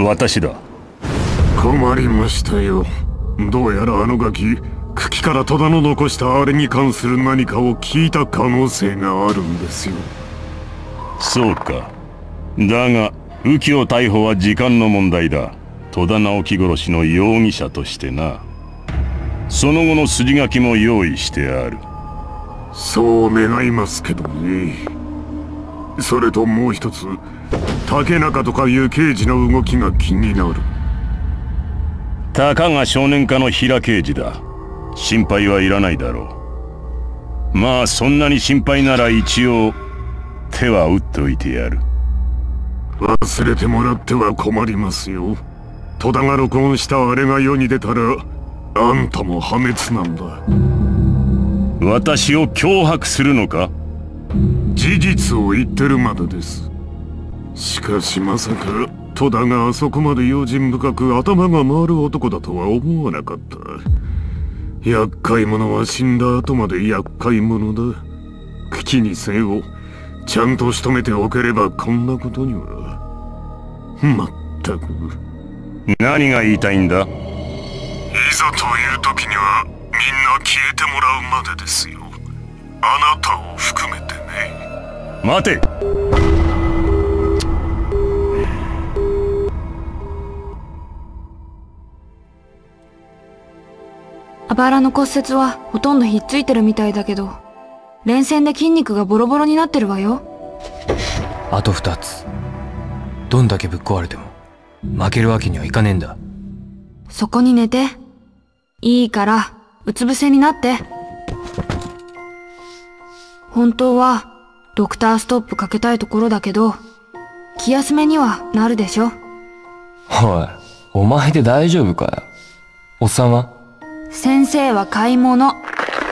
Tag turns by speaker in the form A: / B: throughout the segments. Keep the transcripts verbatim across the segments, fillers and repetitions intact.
A: 私だ。
B: 困りましたよ。どうやらあのガキ、茎から戸田の残したあれに関する何かを聞いた可能性があるんですよ。
A: そうか。だが右京逮捕は時間の問題だ。戸田直樹殺しの容疑者としてな。その後の筋書きも用意してある。
B: そう願いますけどね。それともう一つ、竹中とかいう刑事の動きが気になる。
A: たかが少年課の平刑事だ。心配はいらないだろう。まあそんなに心配なら一応手は打っておいてやる。
B: 忘れてもらっては困りますよ。戸田が録音したあれが世に出たらあんたも破滅なんだ。
A: 私を脅迫するのか？
B: 事実を言ってるまでです。しかしまさか戸田があそこまで用心深く頭が回る男だとは思わなかった。厄介者は死んだ後まで厄介者だ。口にせよ、ちゃんと仕留めておければこんなことには。まったく。
A: 何が言いたいんだ？
B: いざという時にはみんな消えてもらうまでですよ。あなたを含めてね。
A: 待て。
C: あばらの骨折はほとんどひっついてるみたいだけど、連戦で筋肉がボロボロになってるわよ。
D: あと二つ。どんだけぶっ壊れても負けるわけにはいかねえんだ。
C: そこに寝て。いいからうつ伏せになって。本当はドクターストップかけたいところだけど、気休めにはなるでしょ。
D: おい、お前で大丈夫かよ。おっさんは？
C: 先生は買い物。
D: て、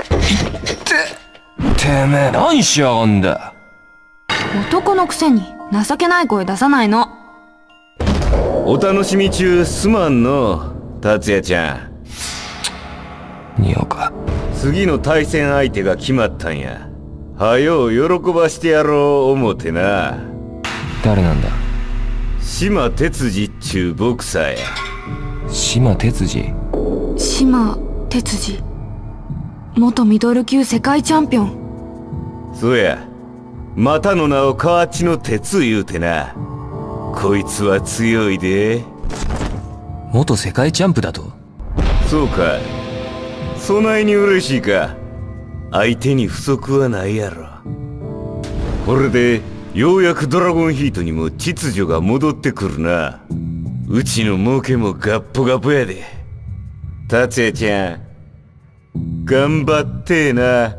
D: てめえ何しやがんだ。
C: 男のくせに情けない声出さないの。
E: お楽しみ中すまんの、達也ちゃん。
D: におか。
E: 次の対戦相手が決まったんや。はよう喜ばしてやろう思てな。
D: 誰なんだ？
E: 島哲司っちゅうボクサーや。
D: 島哲司？
C: 島哲司、元ミドル級世界チャンピオン。
E: そうや、またの名を河内の鉄言うてな。こいつは強いで。
D: 元世界チャンプだと？
E: そうか。そないに嬉しいか。相手に不足はないやろ。これでようやくドラゴンヒートにも秩序が戻ってくるな。うちの儲けもガッポガポやで。達也ちゃん、頑張ってえな。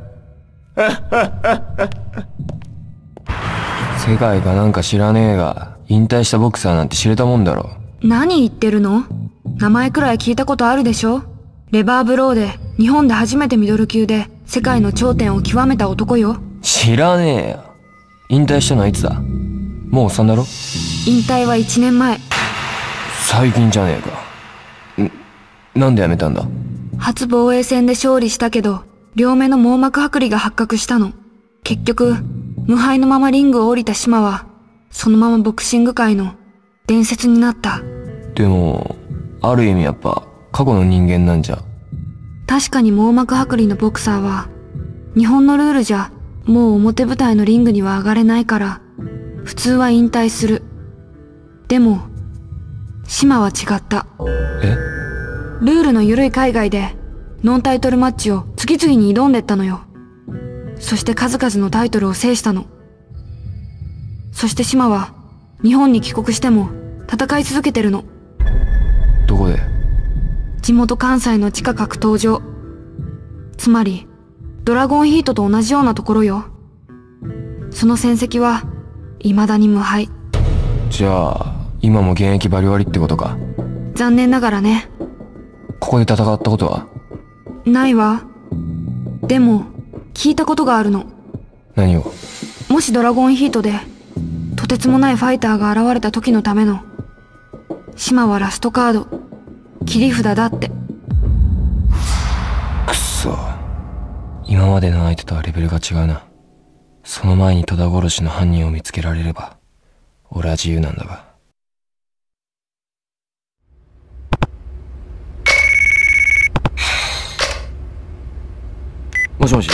D: 世界かなんか知らねえが、引退したボクサーなんて知れたもんだろ。
C: 何言ってるの？名前くらい聞いたことあるでしょ。レバーブローで日本で初めてミドル級で世界の頂点を極めた男よ。
D: 知らねえよ。引退したのはいつだ？もうおっさんだろ？
C: 引退はいちねんまえ。
D: 最近じゃねえか。ん、なんでやめたんだ？
C: 初防衛戦で勝利したけど、両目の網膜剥離が発覚したの。結局、無敗のままリングを降りた島は、そのままボクシング界の伝説になった。
D: でも、ある意味やっぱ過去の人間なんじゃ。
C: 確かに網膜剥離のボクサーは、日本のルールじゃ、もう表舞台のリングには上がれないから、普通は引退する。でも、島は違った。
D: え？
C: ルールの緩い海外で、ノンタイトルマッチを次々に挑んでったのよ。そして数々のタイトルを制したの。そして島は、日本に帰国しても、戦い続けてるの。
D: どこで？
C: 地元関西の地下格闘場。つまり、ドラゴンヒートと同じようなところよ。その戦績は、未だに無敗。
D: じゃあ、今も現役バリバリってことか。
C: 残念ながらね。
D: ここで戦ったことは？
C: ないわ。でも、聞いたことがあるの。
D: 何を？
C: もしドラゴンヒートで、とてつもないファイターが現れた時のための、島はラストカード、切り札だって。
D: くそ。今までの相手とはレベルが違うな。その前に戸田殺しの犯人を見つけられれば、俺は自由なんだが。 もしもし。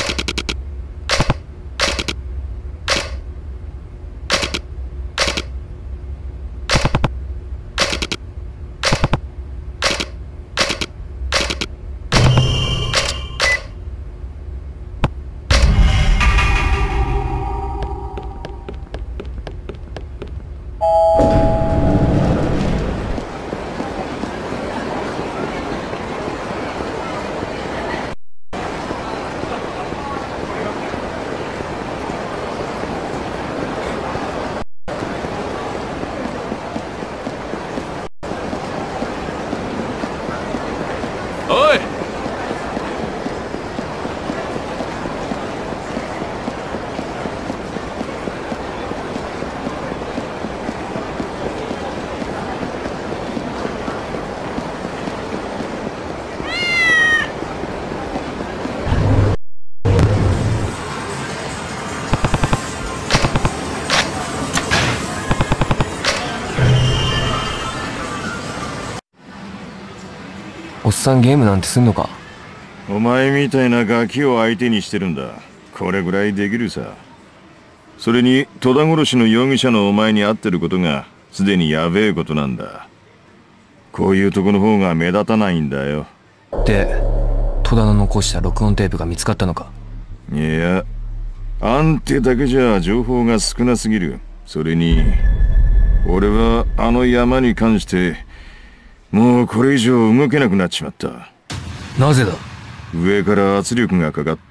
E: おい、
D: おっさんゲームなんてすんのか？
A: お前みたいなガキを相手にしてるんだ。これぐらいできるさ。それに戸田殺しの容疑者のお前に会ってることがすでにやべえことなんだ。こういうとこの方が目立たないんだよ。
D: で、戸田の残した録音テープが見つかったのか？
A: いや、あんてだけじゃ情報が少なすぎる。それに俺はあの山に関してもうこれ以上動けなくなっちまった。
D: なぜだ？
A: 上から圧力がかかった。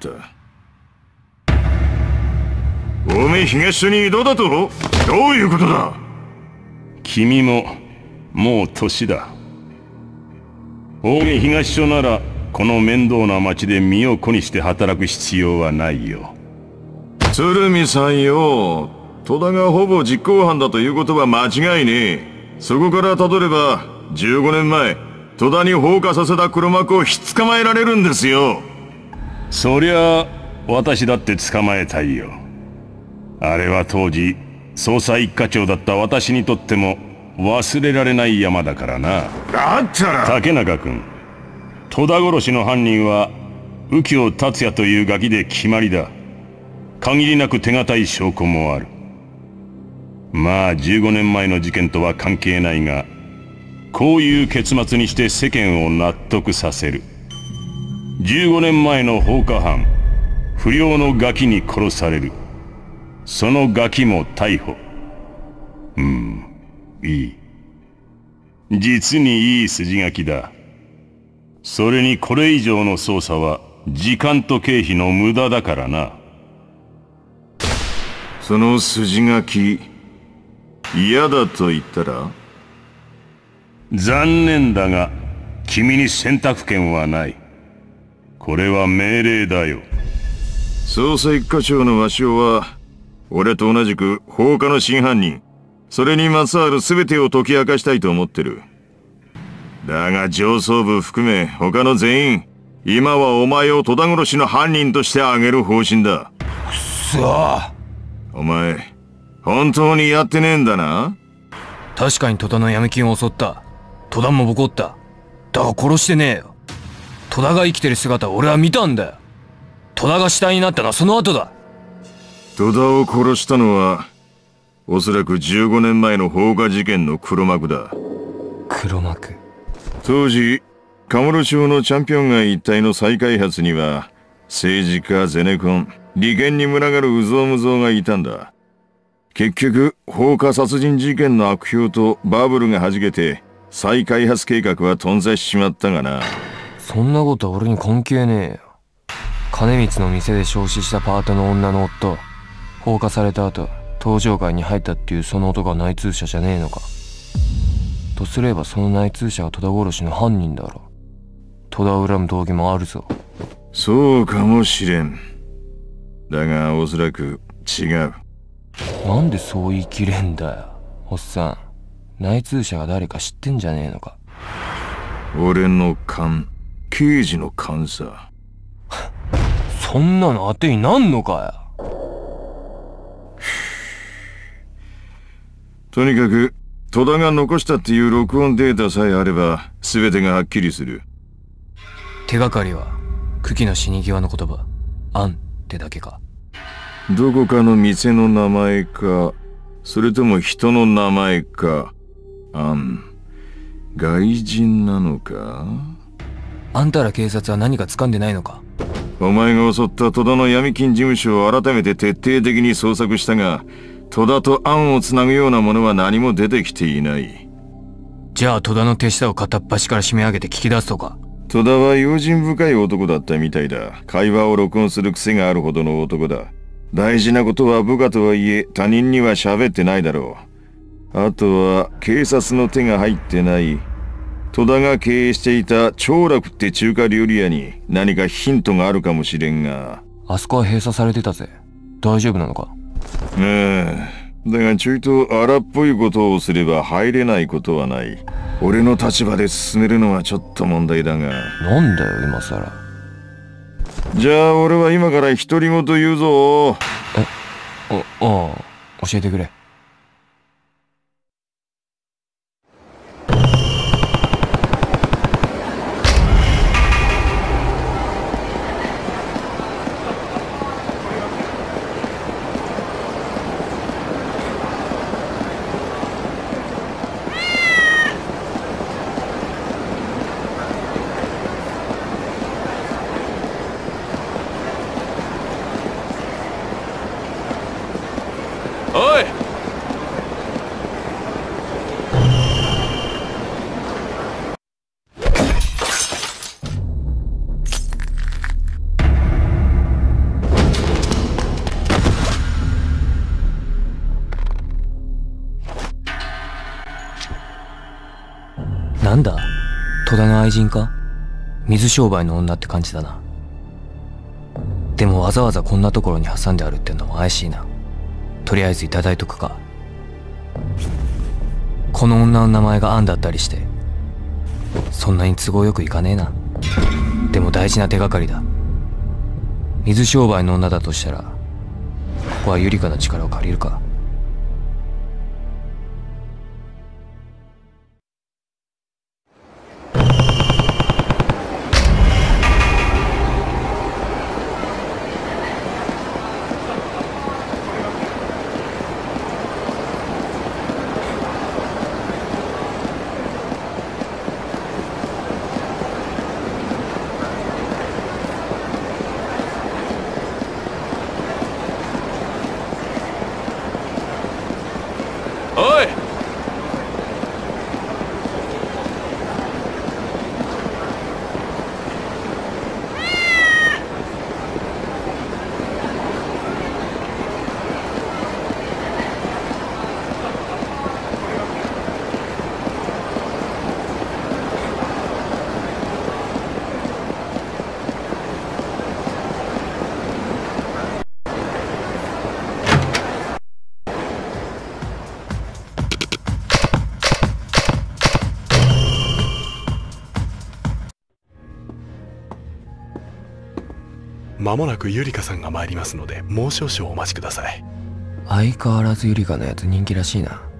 A: おめえ東署に異動だと？どういうことだ？君ももう年だ。大毛東署ならこの面倒な町で身を粉にして働く必要はないよ。鶴見さんよ、戸田がほぼ実行犯だということは間違いねえ。そこから辿ればじゅうごねんまえ戸田に放火させた黒幕をひっ捕まえられるんですよ。そりゃ私だって捕まえたいよ。あれは当時捜査一課長だった私にとっても忘れられない山だからな。だったら竹中君、戸田殺しの犯人は右京達也というガキで決まりだ。限りなく手堅い証拠もある。まあじゅうごねんまえの事件とは関係ないが、こういう結末にして世間を納得させる。じゅうごねんまえの放火犯、不良のガキに殺される。そのガキも逮捕。うん、いい。実にいい筋書きだ。それにこれ以上の捜査は時間と経費の無駄だからな。その筋書き、嫌だと言ったら？残念だが、君に選択権はない。これは命令だよ。捜査一課長の鷲尾は、俺と同じく放火の真犯人、それにまつわる全てを解き明かしたいと思ってる。だが上層部含め他の全員、今はお前を戸田殺しの犯人として挙げる方針だ。くそ。お前、本当にやってねえんだな？
D: 確かに戸田の闇金を襲った。戸田もボコった。だが殺してねえよ。戸田が生きてる姿を俺は見たんだよ。戸田が死体になったのはその後だ。
A: 戸田を殺したのは、おそらくじゅうごねんまえの放火事件の黒幕だ。
D: 黒幕。
A: 当時、カムロ町のチャンピオン街一帯の再開発には、政治家、ゼネコン、利権に群がる有象無象がいたんだ。結局、放火殺人事件の悪評とバブルが弾けて、再開発計画は頓挫しちまったがな。
D: そんなことは俺に関係ねえよ。金光の店で焼死したパートの女の夫、放火された後、登場会に入ったっていうその男が内通者じゃねえのか。とすればその内通者が戸田殺しの犯人だろ。戸田を恨む動機もあるぞ。
A: そうかもしれん。だがおそらく違う。
D: なんでそう言い切れんだよ。おっさん、内通者が誰か知ってんじゃねえのか。
A: 俺の勘、刑事の勘さ。
D: そんなの当てになんのかよ。
A: とにかく戸田が残したっていう録音データさえあれば全てがはっきりする。
D: 手がかりは久喜の死に際の言葉。 アンってだけか。
B: どこかの店の名前か、それとも人の名前か。アン、外人なのか？
D: あんたら警察は何か掴んでないのか？
B: お前が襲った戸田の闇金事務所を改めて徹底的に捜索したが、戸田とアンをつなぐようなものは何も出てきていない。
D: じゃあ戸田の手下を片っ端から締め上げて聞き出すとか？
B: 戸田は用心深い男だったみたいだ。会話を録音する癖があるほどの男だ。大事なことは部下とはいえ他人には喋ってないだろう。あとは警察の手が入ってない戸田が経営していた長楽って中華料理屋に何かヒントがあるかもしれんが。
D: あそこは閉鎖されてたぜ。大丈夫なのか？
B: ああ、だがちょいと荒っぽいことをすれば入れないことはない。俺の立場で進めるのはちょっと問題だが。
D: なんだよ今さら。
B: じゃあ俺は今から独り言言うぞ。
D: え、あああ、教えてくれ。
E: おい！
D: なんだ？戸田の愛人か？水商売の女って感じだな。でもわざわざこんなところに挟んであるってのも怪しいな。とりあえずいただいとくか。この女の名前がアンだったりしてそんなに都合よくいかねえな。でも大事な手がかりだ。水商売の女だとしたらここはユリカの力を借りるか。
E: おい！
F: まもなくゆりかさんが参りますので、もう少々お待ちください。
D: 相変わらずユリカのやつ人気らしいな。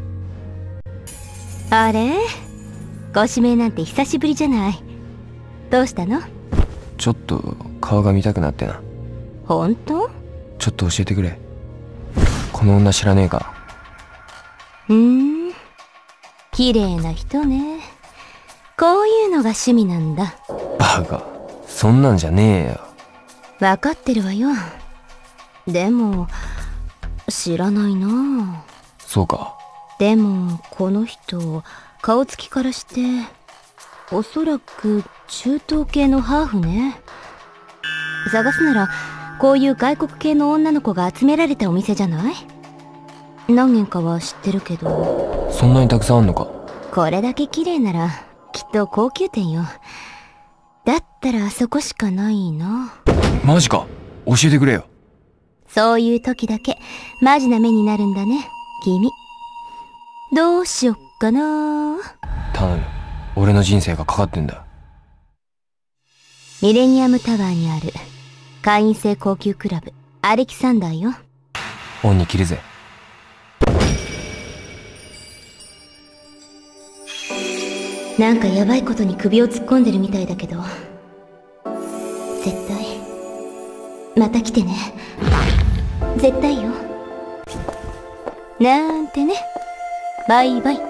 G: あれ？ご指名なんて久しぶりじゃない。どうしたの？
D: ちょっと顔が見たくなってな。
G: 本当？
D: ちょっと教えてくれ。この女知らねえか？
G: うーん、綺麗な人ね。こういうのが趣味なんだ。
D: バカ、そんなんじゃねえよ。
G: わかってるわよ。でも知らないな。
D: そうか。
G: でもこの人顔つきからしておそらく中東系のハーフね。探すならこういう外国系の女の子が集められたお店じゃない？何軒かは知ってるけど。
D: そんなにたくさんあんのか？
G: これだけ綺麗ならきっと高級店よ。だったらあそこしかないな。
D: マジか？教えてくれよ。
G: そういう時だけマジな目になるんだね、君。どうしよっかな。
D: 頼む。俺の人生がかかってんだ。
G: ミレニアムタワーにある会員制高級クラブアレキサンダーよ。
D: 恩に切るぜ。
G: なんかヤバいことに首を突っ込んでるみたいだけど、絶対また来てね。絶対よ。なんてね。バイバイ。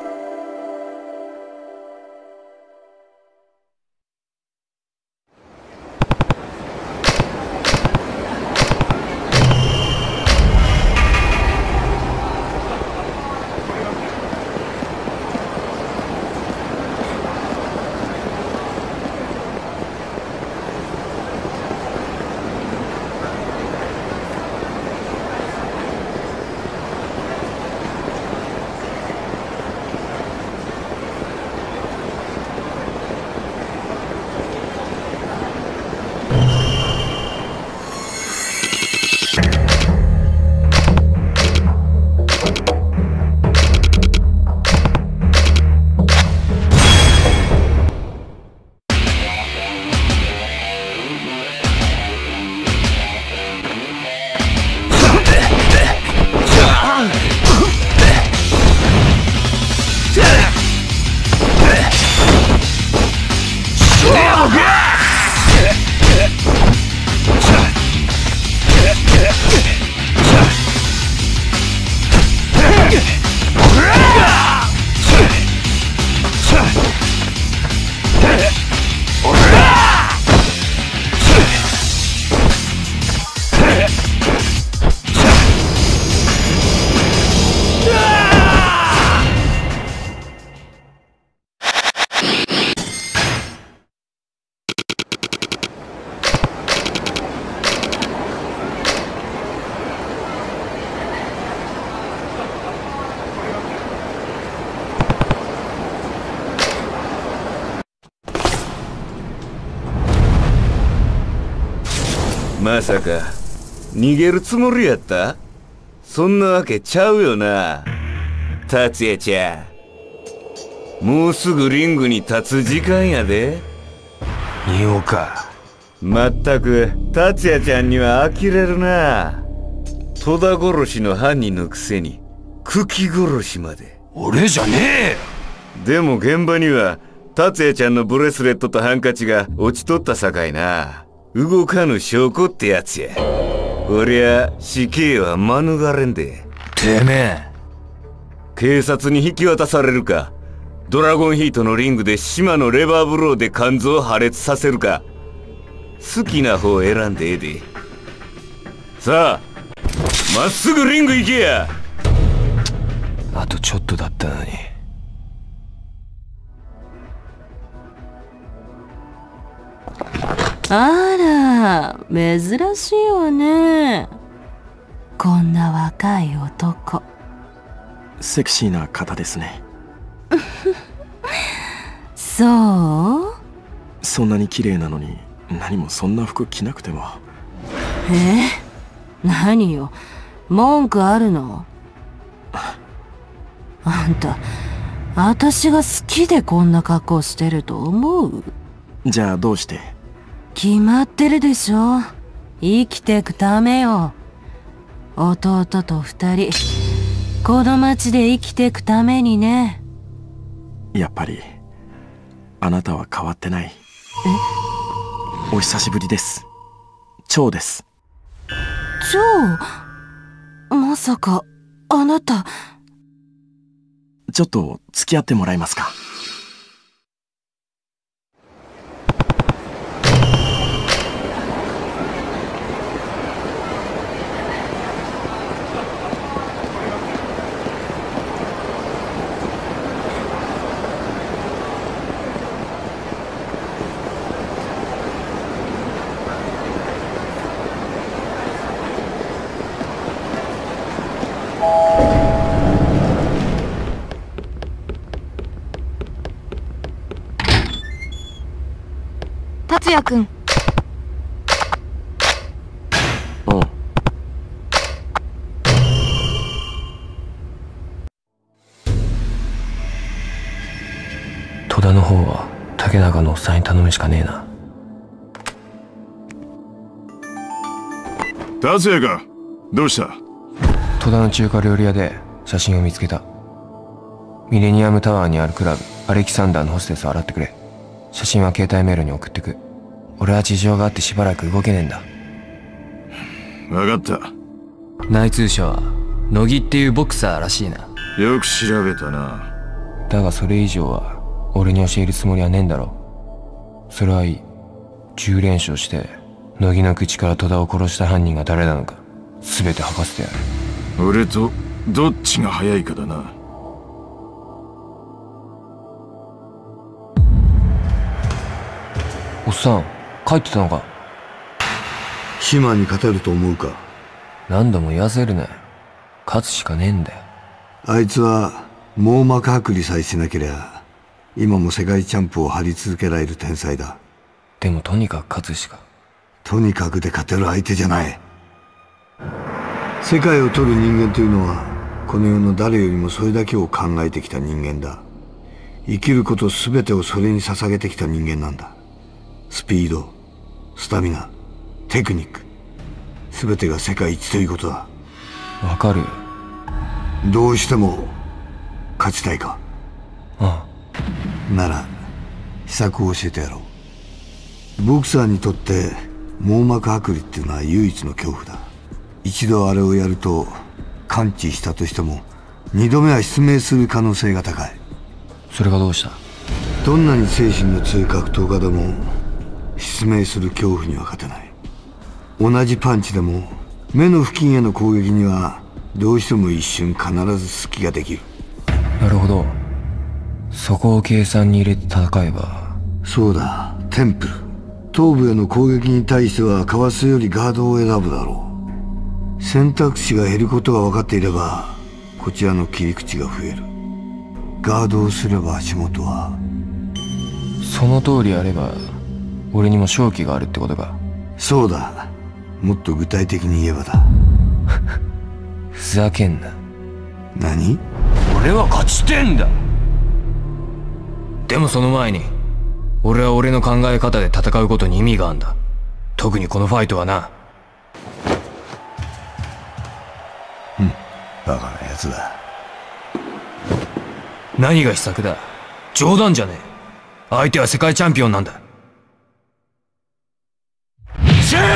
E: まさか逃げるつもりやった？そんなわけちゃうよな、達也ちゃん。もうすぐリングに立つ時間やで。
D: 言おうか。
E: まったく達也ちゃんには呆れるな。戸田殺しの犯人のくせに久喜殺しまで。
D: 俺じゃね
E: え。でも現場には達也ちゃんのブレスレットとハンカチが落ちとったさかいな。動かぬ証拠ってやつや。こりゃ死刑は免れんで。
D: てめえ、
E: 警察に引き渡されるか、ドラゴンヒートのリングで島のレバーブローで肝臓破裂させるか、好きな方を選んでええで。さあまっすぐリング行けや。
D: あとちょっとだったのに。
H: あら、珍しいわね。こんな若い男。
I: セクシーな方ですね。
H: そう？
I: そんなに綺麗なのに何もそんな服着なくても。
H: え？何よ、文句あるの？あんた、私が好きでこんな格好してると思う？
I: じゃあどうして？
H: 決まってるでしょ。生きてくためよ。弟と二人、この町で生きてくためにね。
I: やっぱりあなたは変わってない。え？お久しぶりです。蝶です。
H: 蝶？まさかあなた。
I: ちょっと付き合ってもらえますか？
C: 達也くん。
I: うん。
D: 戸田の方は竹中のおっさんに頼むしかねえな。
B: 達也か、どうした？
D: 戸田の中華料理屋で写真を見つけた。ミレニアムタワーにあるクラブアレキサンダーのホステスを洗ってくれ。写真は携帯メールに送ってく。俺は事情があってしばらく動けねえんだ。
B: 分かった。
D: 内通者は乃木っていうボクサーらしいな。
B: よく調べたな。
D: だがそれ以上は俺に教えるつもりはねえんだろ。それはいい。じゅう連勝して乃木の口から戸田を殺した犯人が誰なのか全て吐かせてやる。
B: 俺とどっちが早いかだな。
D: おっさん帰ってたのか。
J: 島に勝てると思うか。
D: 何度も言わせるなよ。勝つしかねえんだよ。
J: あいつは網膜剥離さえしなけりゃ今も世界チャンプを張り続けられる天才だ。
D: でもとにかく勝つしか。
J: とにかくで勝てる相手じゃない。世界を取る人間というのはこの世の誰よりもそれだけを考えてきた人間だ。生きること全てをそれに捧げてきた人間なんだ。スピード、スタミナ、テクニック、全てが世界一ということだ。
D: わかるよ。
J: どうしても勝ちたいか。
D: あ
J: あ。なら秘策を教えてやろう。ボクサーにとって網膜剥離っていうのは唯一の恐怖だ。一度あれをやると完治したとしても二度目は失明する可能性が高い。
D: それがどうした。
J: どんなに精神の強い格闘家でも失明する恐怖には勝てない。同じパンチでも目の付近への攻撃にはどうしても一瞬必ず隙ができる。
D: なるほど。そこを計算に入れて戦えば。
J: そうだ、テンプル。頭部への攻撃に対してはかわすよりガードを選ぶだろう。選択肢が減ることが分かっていればこちらの切り口が増える。ガードをすれば足元は。
D: その通りやれば俺にも勝機があるってことか。
J: そうだ。もっと具体的に言えばだ。
D: ふざけんな。
J: 何？
D: 俺は勝ちてんだ。でもその前に俺は俺の考え方で戦うことに意味があるんだ。特にこのファイトはな。
J: うん、バカなやつだ。
D: 何が秘策だ。冗談じゃねえ。相手は世界チャンピオンなんだ。
B: シェー！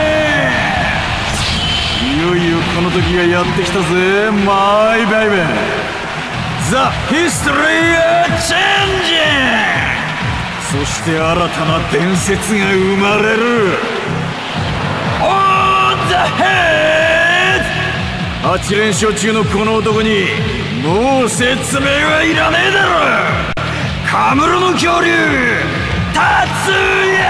B: いよいよこの時がやってきたぜ、マイベイベー。ザ・ヒストリー・チェンジ。そして新たな伝説が生まれる。オン・ザ・ヘッド。はち連勝中のこの男にもう説明はいらねえだろ。カムロの恐竜達也。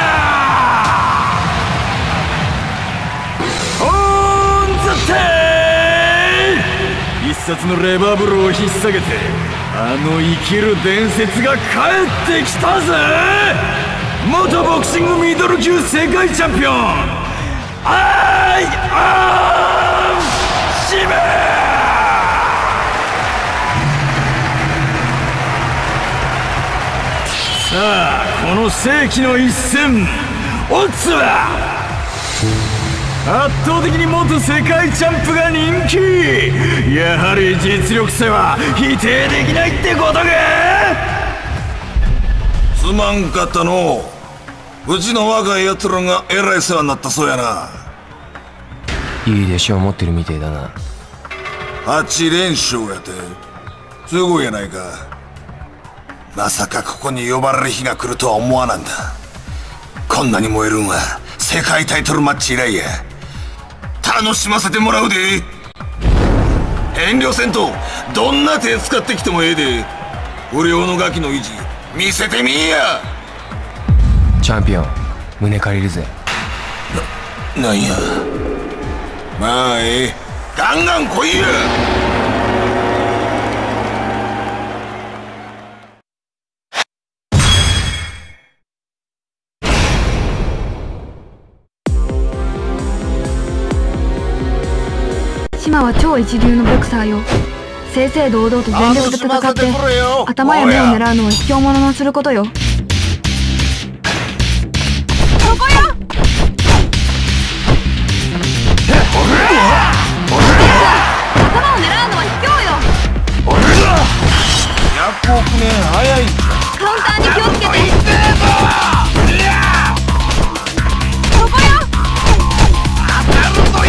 B: 必殺のレバーブローを引っ提げてあの生きる伝説が帰ってきたぜ。元ボクシングミドル級世界チャンピオンアイアンシメ。さあこの世紀の一戦、オッズは圧倒的に元世界チャンプが人気。やはり実力差は否定できないってことか。
K: すまんかったのう。うちの若いやつらがえらい世話になったそうやな。
D: いい弟子を持ってるみてえだな。
K: はち連勝やてすごいやないか。まさかここに呼ばれる日が来るとは思わなんだ。こんなに燃えるんは世界タイトルマッチ以来や。楽しませてもらうで。遠慮せんとどんな手使ってきてもええで。不良のガキの意地見せてみいや。
D: チャンピオン胸借りるぜ。
K: な、なんや。まあええ、ガンガン来いや。
C: 島は超一流のボクサーよ。正々堂々と全力で戦って頭や目を狙うのは卑怯者のすることよ。ここよ。頭を狙うのは卑怯よ。
K: ひゃくおくねん早い。
C: カウンターに気をつけて。ここよ。
K: 当たると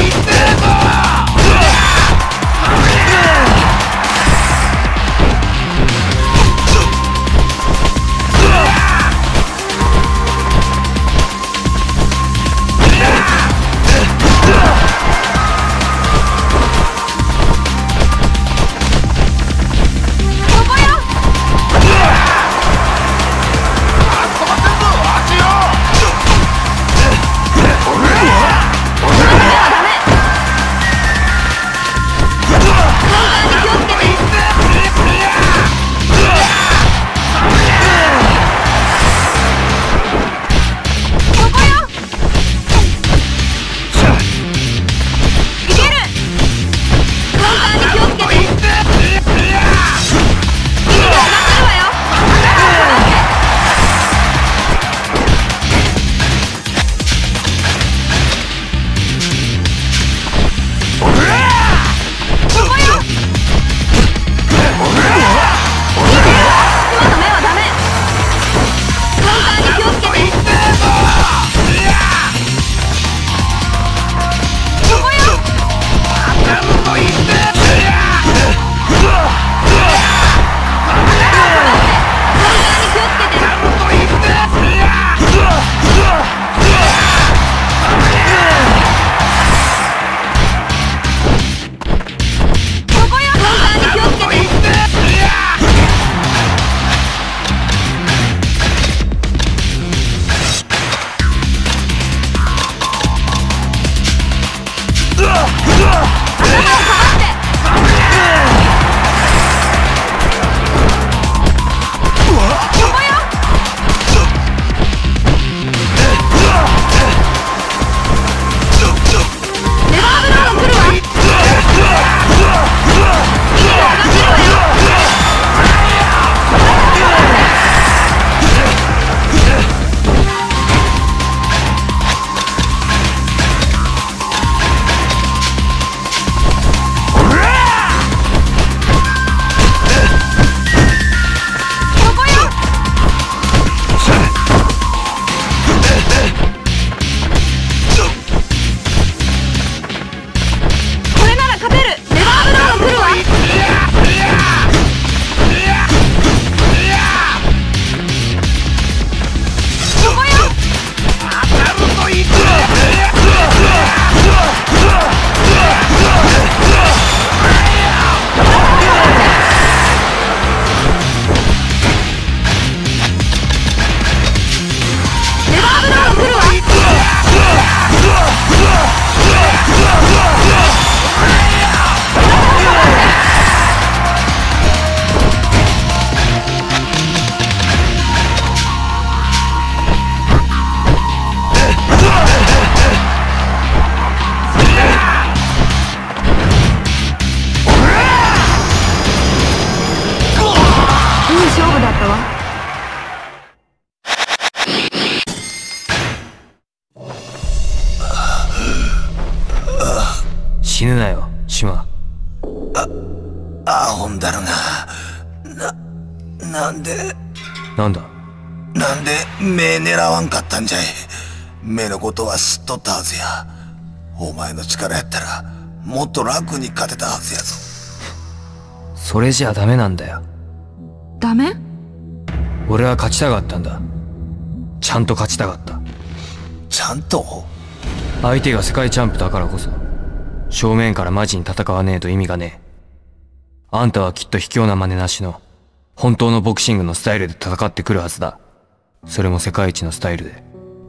D: 死ぬなよ、島。
K: あ、アホんだろな。な、なんで。
D: なんだ。
K: なんで目狙わんかったんじゃい。目のことは知っとったはずや。お前の力やったらもっと楽に勝てたはずやぞ。
D: それじゃダメなんだよ。
C: ダメ？
D: 俺は勝ちたかったんだ。ちゃんと勝ちたかった。
K: ちゃんと？
D: 相手が世界チャンプだからこそ正面からマジに戦わねえと意味がねえ。あんたはきっと卑怯な真似なしの本当のボクシングのスタイルで戦ってくるはずだ。それも世界一のスタイルで。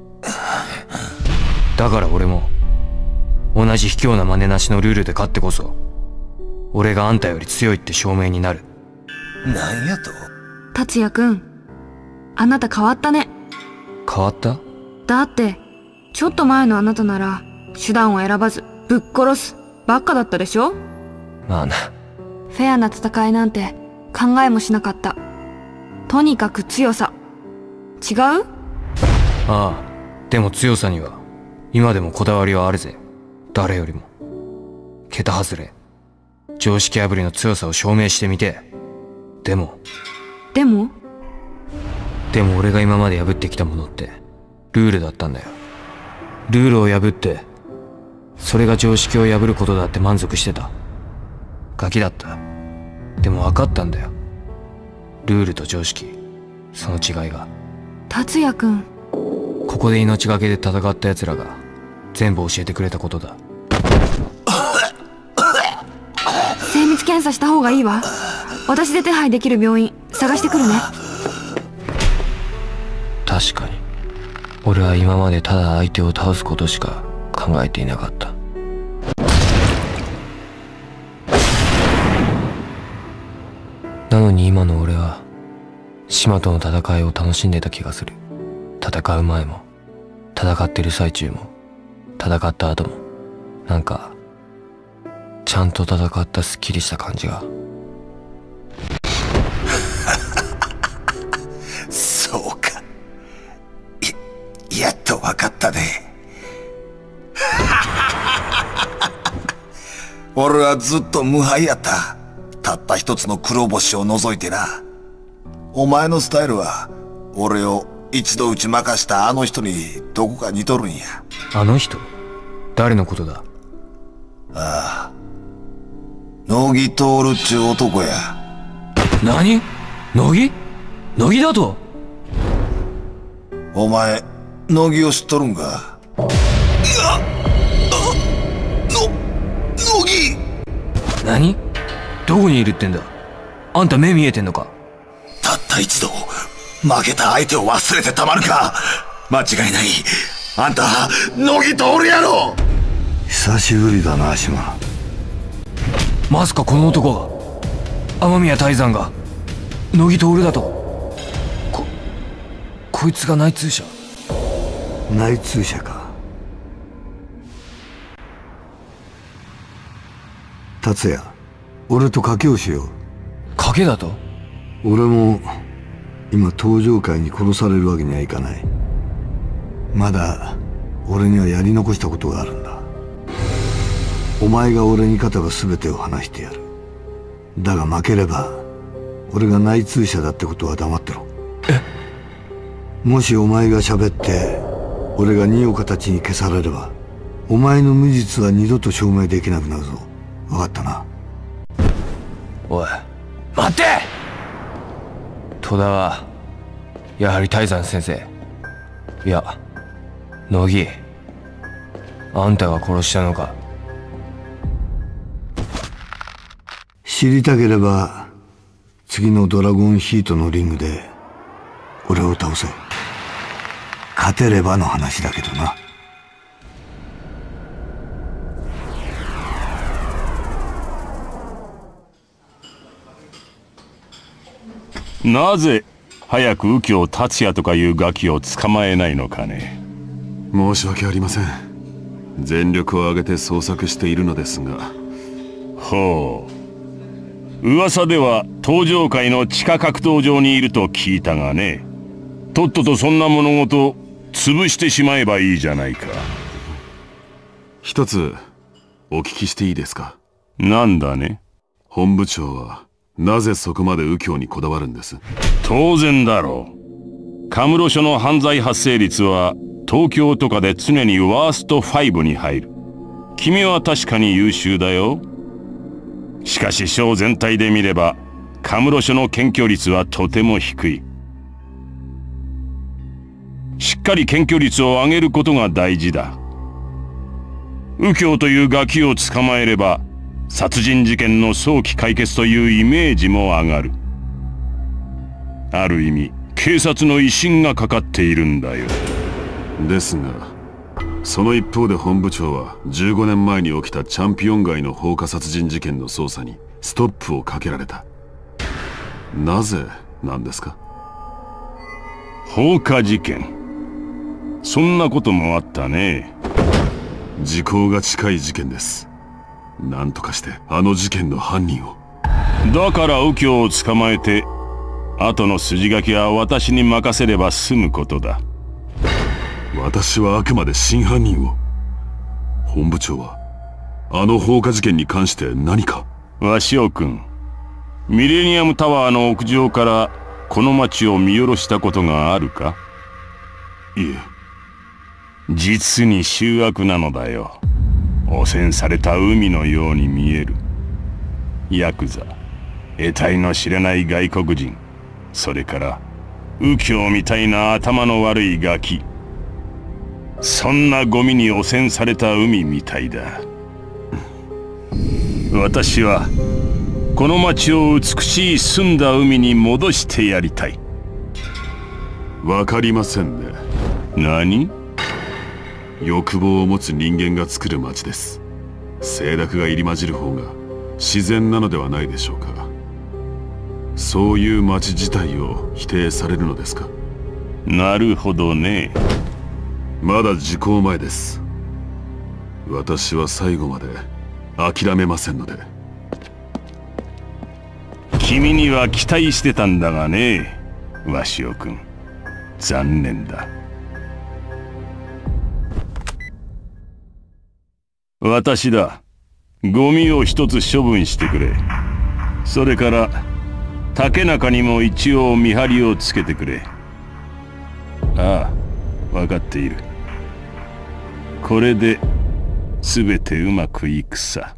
D: だから俺も同じ卑怯な真似なしのルールで勝ってこそ俺があんたより強いって証明になる。
K: なんやと？
C: 達也くん、あなた変わったね。
D: 変わった？
C: だってちょっと前のあなたなら手段を選ばずぶっ殺すばっかだったでしょ。
D: まあな。
C: フェアな戦いなんて考えもしなかった。とにかく強さ。違う？
D: ああ、でも強さには今でもこだわりはあるぜ。誰よりも。桁外れ常識破りの強さを証明してみて。でも
C: でも
D: でも俺が今まで破ってきたものってルールだったんだよ。ルールを破ってそれが常識を破ることだって満足してた。ガキだった。でも分かったんだよ、ルールと常識、その違いが。
C: 達也くん、
D: ここで命がけで戦った奴らが全部教えてくれたことだ。
C: 精密検査した方がいいわ。私で手配できる病院探してくるね。
D: 確かに俺は今までただ相手を倒すことしか考えていなかった。なのに今の俺は島との戦いを楽しんでた気がする。戦う前も戦ってる最中も戦った後もなんかちゃんと戦ったすっきりした感じが。
K: そうか、やっと分かったね。俺はずっと無敗やった。たった一つの黒星を除いてな。お前のスタイルは俺を一度打ち負かしたあの人にどこか似とるんや。
D: あの人？誰のことだ？
K: ああ、乃木徹っちゅう男や。
D: 何？乃木？乃木だと？
K: お前乃木を知っとるんか？いや、あ、の、乃木！
D: 何？どこにいるってんだ？あんた目見えてんのか？
K: たった一度負けた相手を忘れてたまるか。間違いない、あんた乃木徹やろ。
J: 久しぶりだな島。
D: まさかこの男が雨宮泰山が乃木徹だと。ここいつが内通者。
J: 内通者か。達也、俺と賭けをしよう。
D: 賭けだと？
J: 俺も今登場界に殺されるわけにはいかない。まだ俺にはやり残したことがあるんだ。お前が俺に勝てば全てを話してやる。だが負ければ俺が内通者だってことは黙ってろ。
D: え？
J: もしお前が喋って俺が二岡たちに消されればお前の無実は二度と証明できなくなるぞ。分かったな？
D: おい待って。戸田はやはり泰山先生、いや乃木、あんたが殺したのか？
J: 知りたければ次のドラゴンヒートのリングで俺を倒せ。勝てればの話だけどな。
A: なぜ早く右京達也とかいうガキを捕まえないのかね。
B: 申し訳ありません。全力を挙げて捜索しているのですが。
A: ほう、噂では登場界の地下格闘場にいると聞いたがね。とっととそんな物事潰してしまえばいいじゃないか。
B: 一つお聞きしていいですか？
A: なんだね。
B: 本部長はなぜそこまで右京にこだわるんです？
A: 当然だろう。カムロ署の犯罪発生率は東京とかで常にワーストファイブに入る。君は確かに優秀だよ。しかし署全体で見ればカムロ署の検挙率はとても低い。しっかり検挙率を上げることが大事だ。右京というガキを捕まえれば殺人事件の早期解決というイメージも上がる。ある意味警察の威信がかかっているんだよ。
B: ですがその一方で本部長はじゅうごねんまえに起きたチャンピオン街の放火殺人事件の捜査にストップをかけられた。なぜなんですか？
A: 放火事件、そんなこともあったね。
B: 時効が近い事件です。なんとかしてあの事件の犯人を。
A: だから右京を捕まえて後の筋書きは私に任せれば済むことだ。
B: 私はあくまで真犯人を。本部長はあの放火事件に関して何か？
A: 鷲尾君、ミレニアムタワーの屋上からこの町を見下ろしたことがあるか？
B: いえ。
A: 実に醜悪なのだよ。汚染された海のように見える。ヤクザ、得体の知れない外国人、それから右京みたいな頭の悪いガキ。そんなゴミに汚染された海みたいだ。私はこの町を美しい澄んだ海に戻してやりたい。
B: わかりませんね。
A: 何？
B: 欲望を持つ人間が作る町です。清濁が入り混じる方が自然なのではないでしょうか。そういう町自体を否定されるのですか？
A: なるほどね。
B: まだ時効前です。私は最後まで諦めませんので。
A: 君には期待してたんだがね、鷲尾君。残念だ。私だ。ゴミを一つ処分してくれ。それから竹中にも一応見張りをつけてくれ。ああ、分かっている。これで全てうまくいくさ。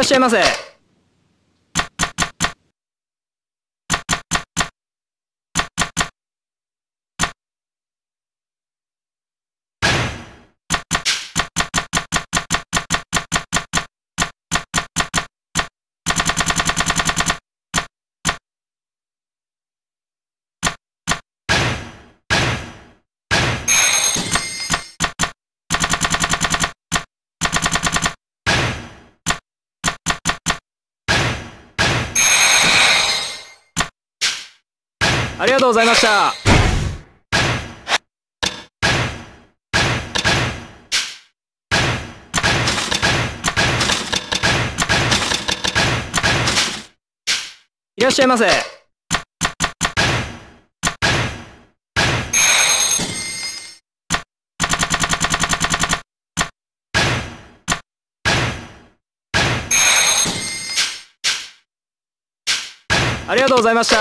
L: らっしゃいませ。ありがとうございました。いらっしゃいませ。ありがとうございました。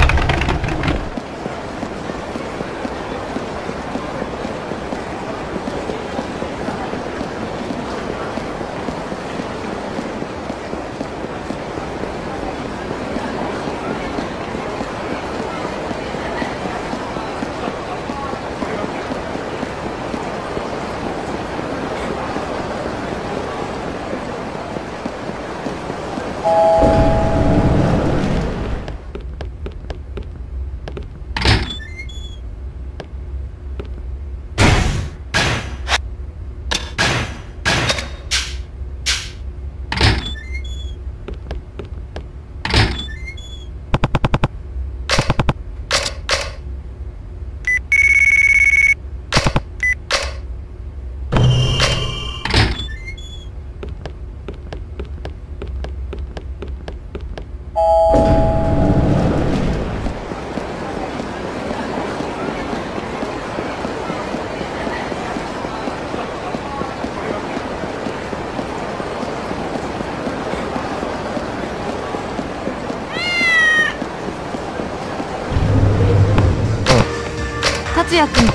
C: 達也君。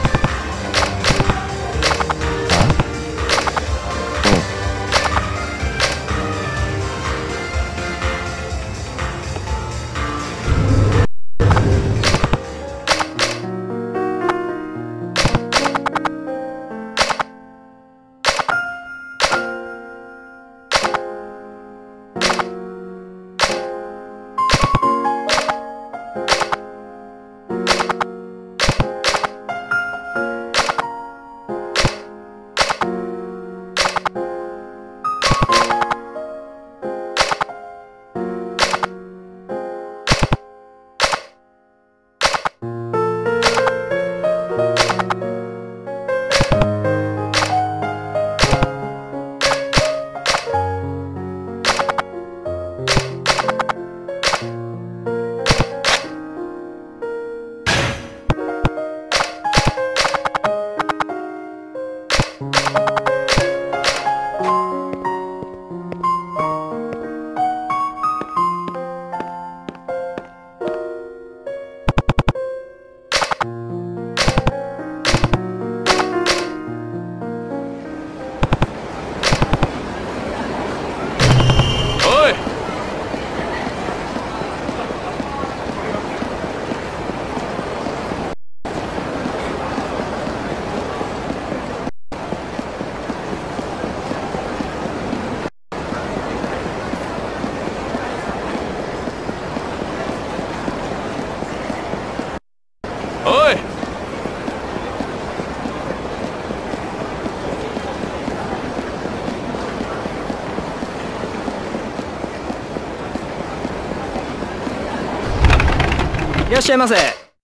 C: いらっしゃいませ。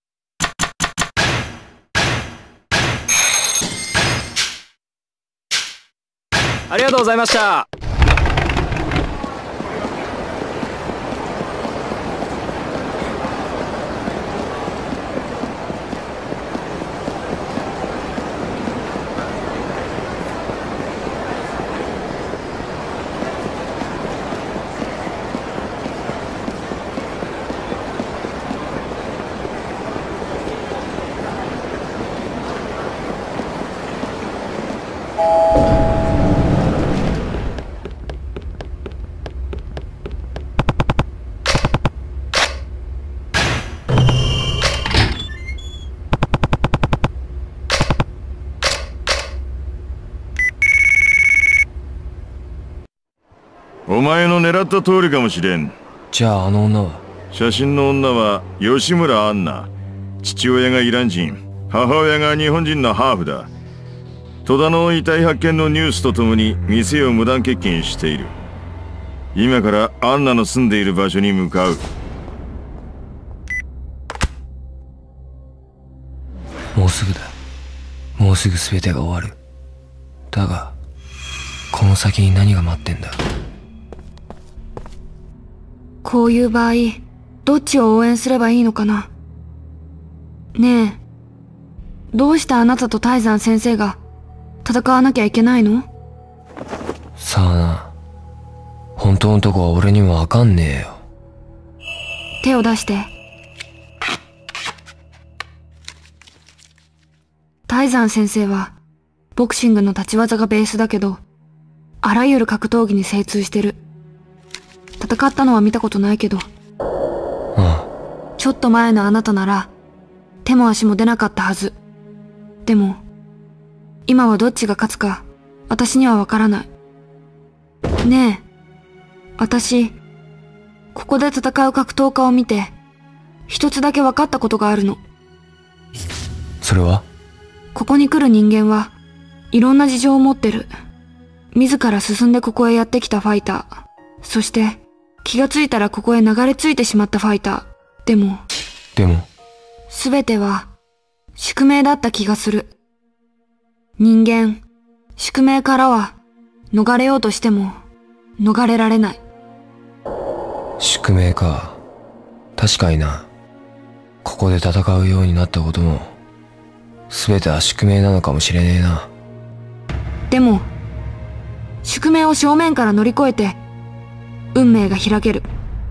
C: ありがとうございました。
B: お前の狙った通りかもしれん。
D: じゃああの女は？
B: 写真の女は吉村杏奈。父親がイラン人、母親が日本人のハーフだ。戸田の遺体発見のニュースとともに店を無断欠勤している。今からアンナの住んでいる場所に向かう。
D: もうすぐだ。もうすぐ全てが終わる。だがこの先に何が待ってんだ。
C: こういう場合どっちを応援すればいいのかな。ねえ、どうしてあなたと泰山先生が戦わなきゃいけないの？
D: さあな、本当のとこは俺にもわかんねえよ。
C: 手を出して。泰山先生はボクシングの立ち技がベースだけど、あらゆる格闘技に精通してる。戦ったのは見たことないけど、
D: ああ、
C: ちょっと前のあなたなら手も足も出なかったはず。でも今はどっちが勝つか私にはわからない。ねえ、私ここで戦う格闘家を見て一つだけ分かったことがあるの。
D: それは？
C: ここに来る人間はいろんな事情を持ってる。自ら進んでここへやってきたファイター、そして気がついたらここへ流れ着いてしまったファイター。でも
D: でも
C: 全ては宿命だった気がする。人間、宿命からは逃れようとしても逃れられない。
D: 宿命か。確かにな。ここで戦うようになったことも全ては宿命なのかもしれねえな。
C: でも宿命を正面から乗り越えて運命が開ける。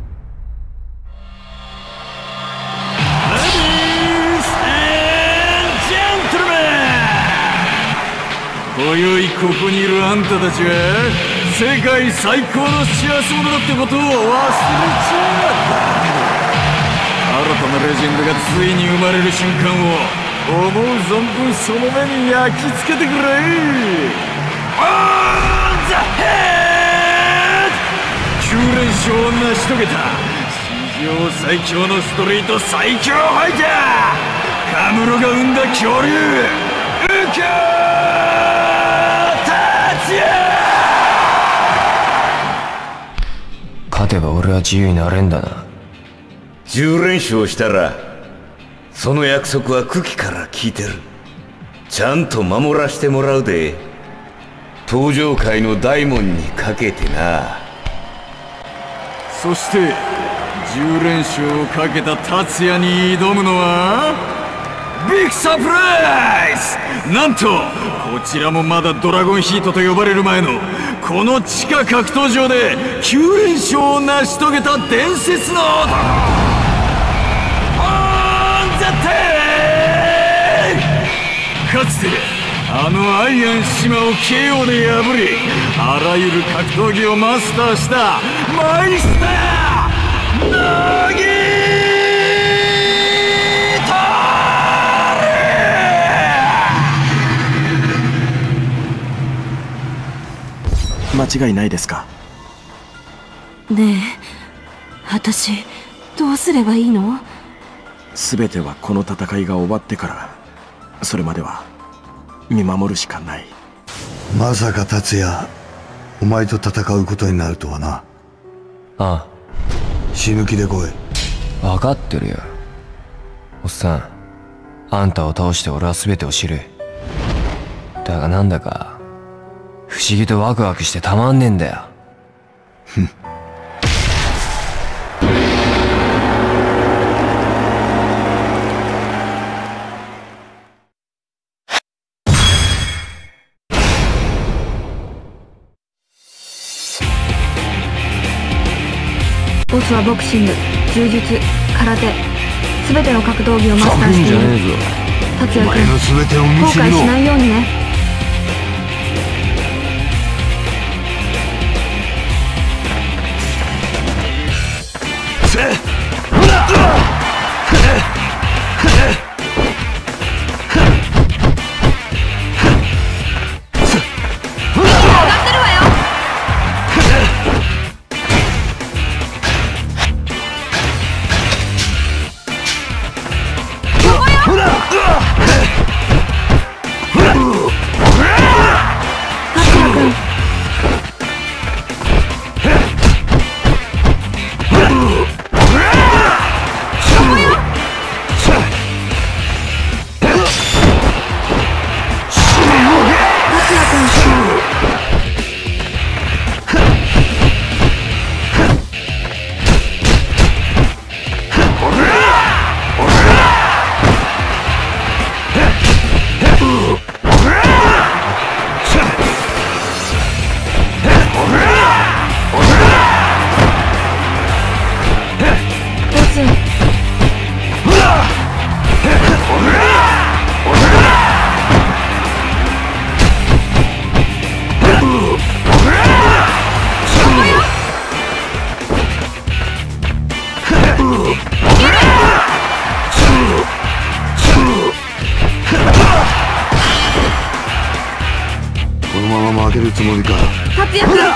M: 今宵ここにいるあんたたちは世界最高の幸せ者だってことを忘れちゃった。新たなレジェンドがついに生まれる瞬間を思う存分その目に焼き付けてくれ。オンザヘッド！きゅう連勝を成し遂げた史上最強のストリート最強ファイター、カムロが生んだ恐竜、右京
D: 勝てば俺は自由になれんだな。
E: じゅう連勝したらその約束は久喜から聞いてる。ちゃんと守らしてもらうで。登場界の大門にかけてな。
M: そしてじゅう連勝をかけた達也に挑むのはビッグサプライズ！なんとこちらもまだドラゴンヒートと呼ばれる前のこの地下格闘場できゅう連勝を成し遂げた伝説の男、オンザテイク！かつてあのアイアン島を ケーオー で破り、あらゆる格闘技をマスターしたマイスターナギ
I: 間違いないですか？
H: ねえ、私どうすればいいの？
I: 全てはこの戦いが終わってから。それまでは見守るしかない。
J: まさか達也、お前と戦うことになるとはな。
D: ああ、
J: 死ぬ気で来い。
D: 分かってるよ。おっさん、あんたを倒して俺は全てを知る。だがなんだか不思議とワクワクしてたまんねえんだよ。
J: ふん。
C: ボスはボクシング、柔術、空手、すべての格闘技をマスターしている。達也君、後悔しないようにね。
J: つもりか。
C: 達也君